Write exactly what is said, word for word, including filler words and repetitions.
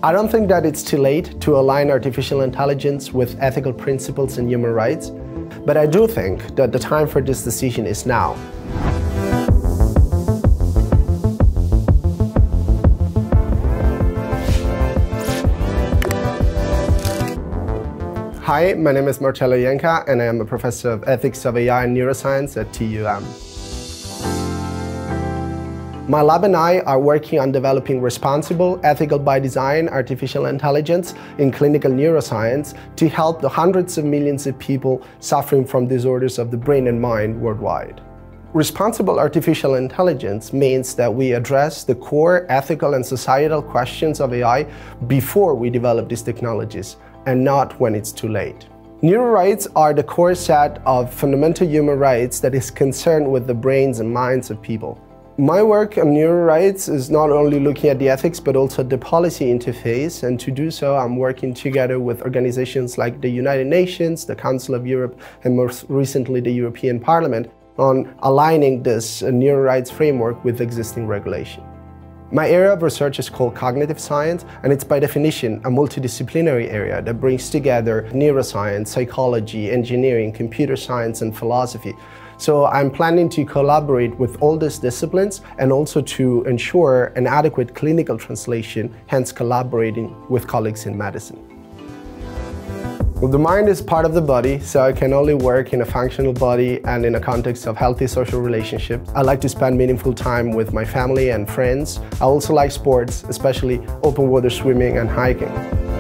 I don't think that it's too late to align artificial intelligence with ethical principles and human rights, but I do think that the time for this decision is now. Hi, my name is Marcello Ienca, and I am a professor of ethics of A I and neuroscience at T U M. My lab and I are working on developing responsible, ethical by design artificial intelligence in clinical neuroscience to help the hundreds of millions of people suffering from disorders of the brain and mind worldwide. Responsible artificial intelligence means that we address the core ethical and societal questions of A I before we develop these technologies, and not when it's too late. Neural rights are the core set of fundamental human rights that is concerned with the brains and minds of people. My work on neural rights is not only looking at the ethics but also the policy interface, and to do so I'm working together with organizations like the United Nations, the Council of Europe, and most recently the European Parliament on aligning this neural rights framework with existing regulation. My area of research is called cognitive science, and it's by definition a multidisciplinary area that brings together neuroscience, psychology, engineering, computer science, and philosophy. So I'm planning to collaborate with all these disciplines and also to ensure an adequate clinical translation, hence collaborating with colleagues in medicine. Well, the mind is part of the body, so I can only work in a functional body and in a context of healthy social relationships. I like to spend meaningful time with my family and friends. I also like sports, especially open water swimming and hiking.